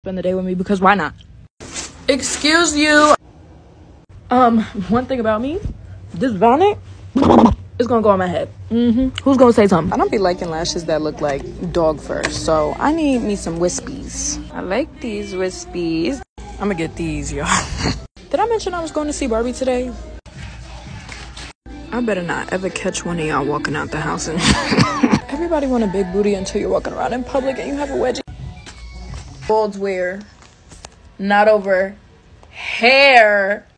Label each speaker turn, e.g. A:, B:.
A: spend the day with me because why not? Excuse you. One thing about me, this bonnet is gonna go on my head. Who's gonna say something?
B: I don't be liking lashes that look like dog fur, so I need me some wispies. I like these wispies. I'm gonna get these, y'all. Did I mention I was going to see Barbie today? I better not ever catch one of y'all walking out the house and everybody want a big booty until you're walking around in public and you have a wedgie.
A: Folds wear, not over hair.